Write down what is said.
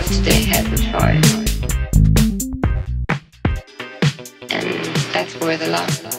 today has a choice. And that's where the love lies.